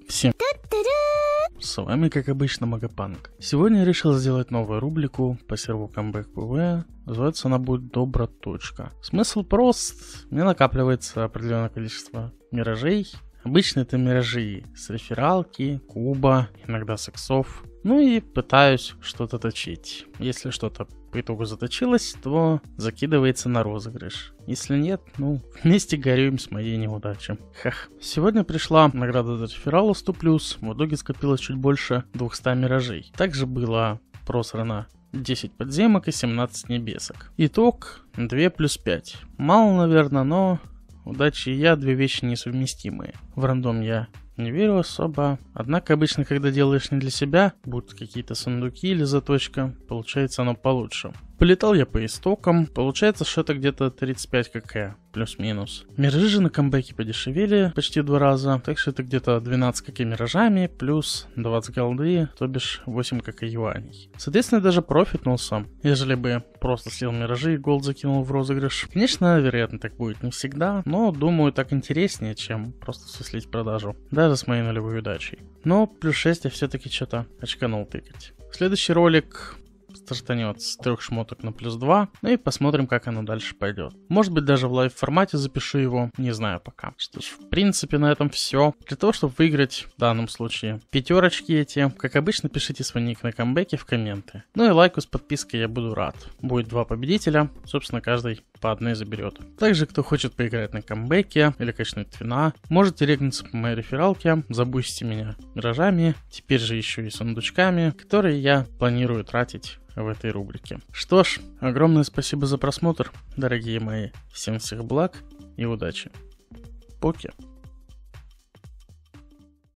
Всем с вами, как обычно, Магапанк. Сегодня я решил сделать новую рубрику по серверу Comeback PV. Называется она будет Добра. Смысл прост. Мне накапливается определенное количество миражей. Обычно это миражи с рефералки, куба, иногда с иксов. Ну и пытаюсь что-то точить. Если что-то по итогу заточилось, то закидывается на розыгрыш. Если нет, ну, вместе горюем с моей неудачей. Хах. Сегодня пришла награда за реферала 100+, в итоге скопилось чуть больше 200 миражей. Также было просрано 10 подземок и 17 небесок. Итог 2 плюс 5. Мало, наверное, но удача и я две вещи несовместимые. В рандом я не верю особо. Однако обычно, когда делаешь не для себя, будут какие-то сундуки или заточка, получается оно получше. Полетал я по истокам, получается, что это где-то 35 кк, плюс-минус. Миражи же на камбэке подешевели почти в 2 раза, так что это где-то 12 кк миражами, плюс 20 голды, то бишь 8 кк юаней. Соответственно, даже профитнулся, ежели бы просто слил миражи и голд закинул в розыгрыш. Конечно, вероятно, так будет не всегда, но думаю, так интереснее, чем просто все слить в продажу, даже с моей нулевой удачей. Но плюс 6 я все-таки что-то очканул тыкать. Следующий ролик стартанет с 3 шмоток на плюс 2, ну и посмотрим, как оно дальше пойдет. Может быть, даже в лайв формате запишу его, не знаю пока. Что ж, в принципе, на этом все. Для того, чтобы выиграть в данном случае пятерочки эти, как обычно, пишите свой ник на камбэке в комменты. Ну и лайку с подпиской я буду рад. Будет 2 победителя, собственно, каждый по одной заберет. Также, кто хочет поиграть на камбэке или качнуть твина, можете регнуться по моей рефералке, забустите меня миражами, теперь же еще и сундучками, которые я планирую тратить в этой рубрике. Что ж, огромное спасибо за просмотр, дорогие мои. Всем всех благ и удачи. Пока.